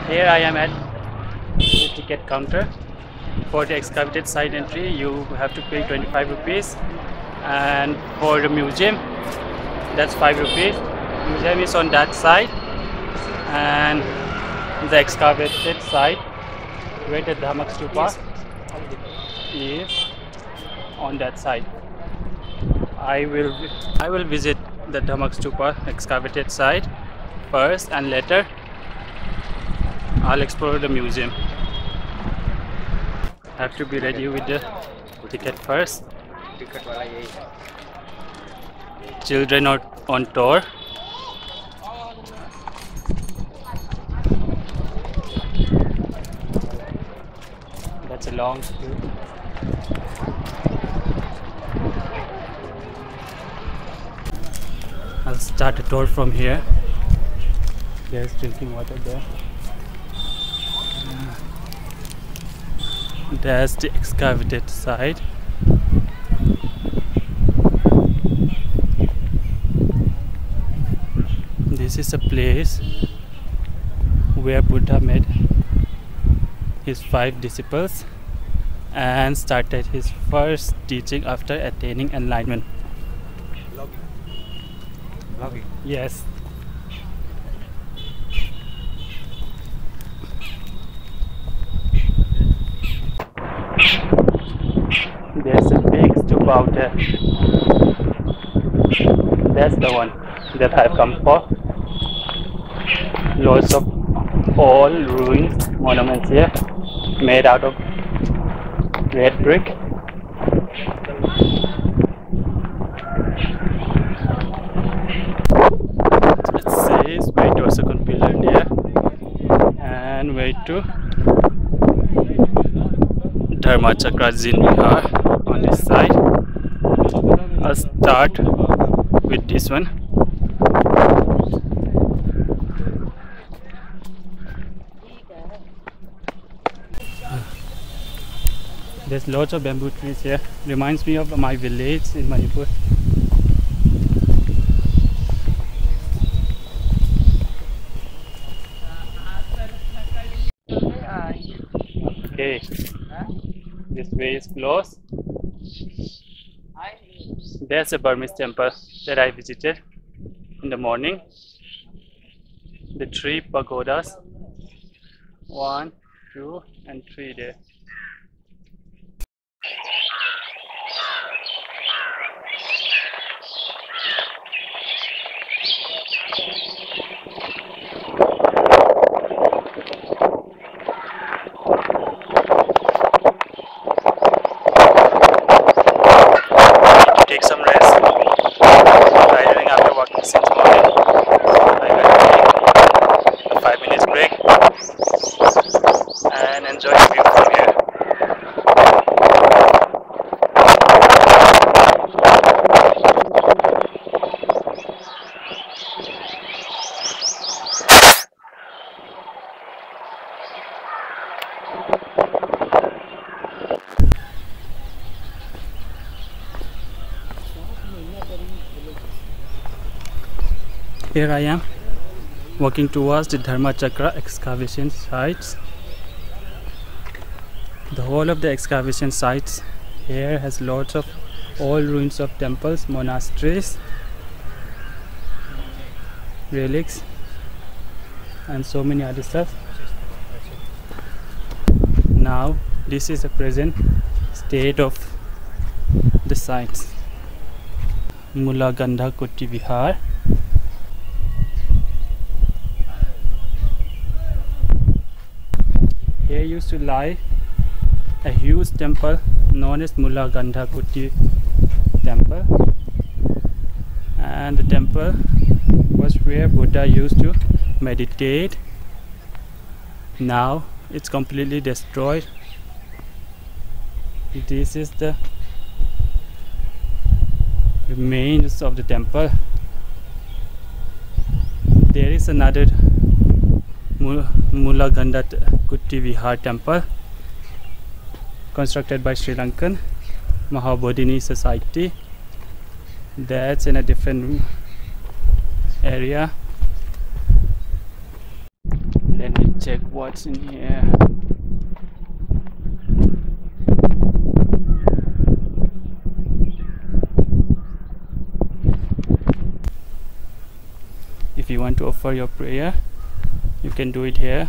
Here I am at the ticket counter. For the excavated site entry, you have to pay 25 rupees, and for the museum, that's 5 rupees. Museum is on that side, and the excavated site where the Dhamek Stupa is on that side. I will visit the Dhamek Stupa excavated site first, and later I'll explore the museum. Have to be ready with the ticket first. Children are on tour. That's a long queue. I'll start a tour from here. There's drinking water there. There's the excavated site. This is a place where Buddha met his 5 disciples and started his first teaching after attaining enlightenment. Logging. Yes. There's a big stupa out there. That's the one that I've come for. Lots of old ruins, monuments here, made out of red brick. It says way to a second pillar there, and way to Dharma Chakra Jin Vihar on this side. I'll start with this one. There's lots of bamboo trees here. Reminds me of my village in Manipur. Okay, this way is closed. There's a Burmese temple that I visited in the morning. The 3 pagodas, 1, 2, and 3 there. Take some rest. Tiring after walking since morning. I will take a 5 minutes break and enjoy the view from here. Here I am, walking towards the Dharma Chakra excavation sites. The whole of the excavation sites here has lots of old ruins of temples, monasteries, relics, and so many other stuff. Now this is the present state of the sites. Mula Gandha Kuti Vihar. Here used to lie a huge temple known as Mula Gandha Kuti temple, and the temple was where Buddha used to meditate. Now it's completely destroyed. This is the remains of the temple. There is another Mula Gandha Kuti Vihar temple constructed by Sri Lankan Mahabodhini Society. That's in a different area. Let me check what's in here. If you want to offer your prayer, you can do it here.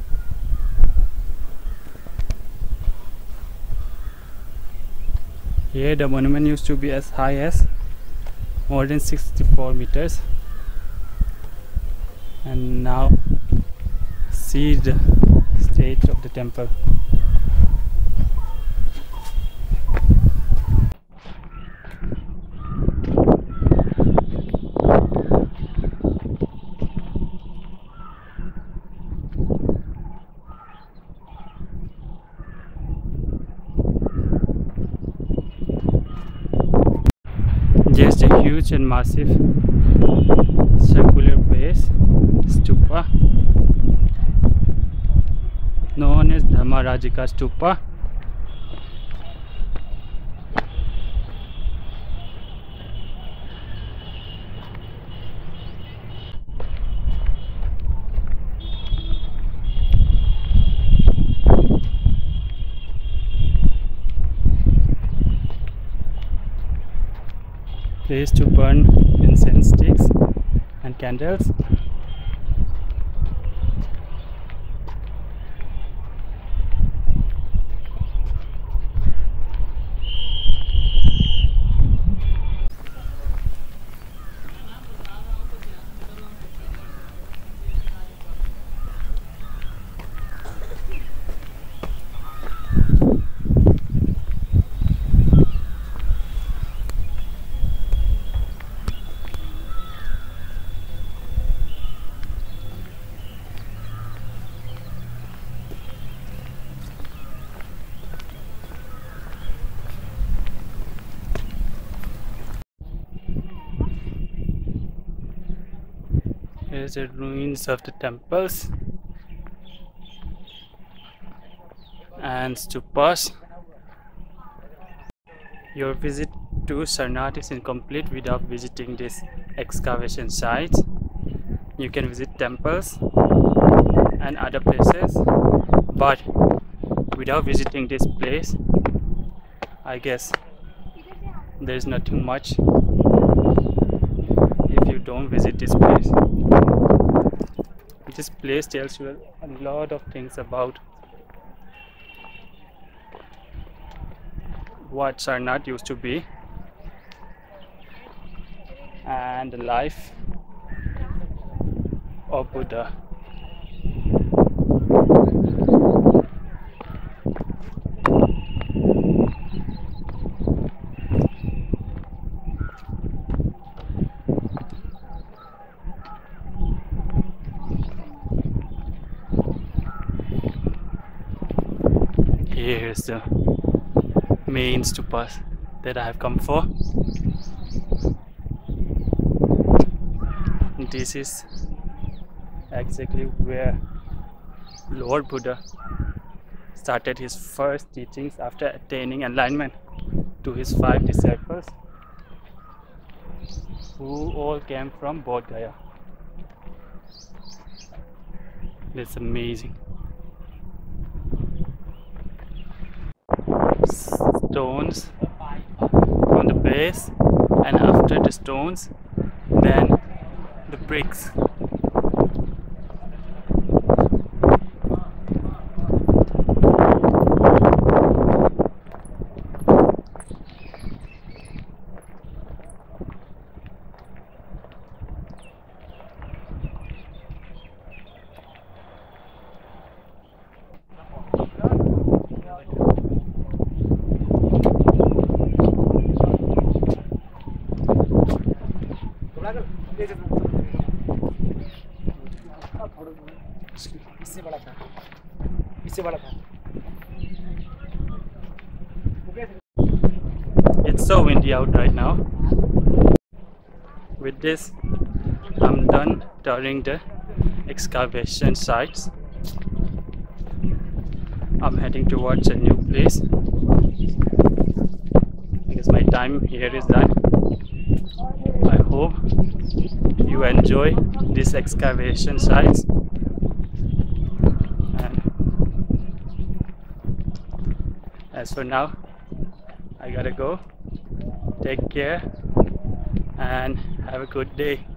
Here the monument used to be as high as more than 64 meters, and now see the state of the temple. Just a huge and massive circular base stupa known as Dhamek Stupa. Place to burn incense sticks and candles. Here's the ruins of the temples and stupas. Your visit to Sarnath is incomplete without visiting these excavation sites. You can visit temples and other places, but without visiting this place, I guess there's nothing much if you don't visit this place. This place tells you a lot of things about what Sarnath used to be and the life of Buddha. Here's the main stupas that I have come for. This is exactly where Lord Buddha started his first teachings after attaining enlightenment to his 5 disciples, who all came from Bodh Gaya. That's amazing. Stones on the base, and after the stones, then the bricks. It's so windy out right now. With this, I'm done touring the excavation sites. I'm heading towards a new place because my time here is done. I hope you enjoy these excavation sites. As for now, I gotta go. Take care and have a good day.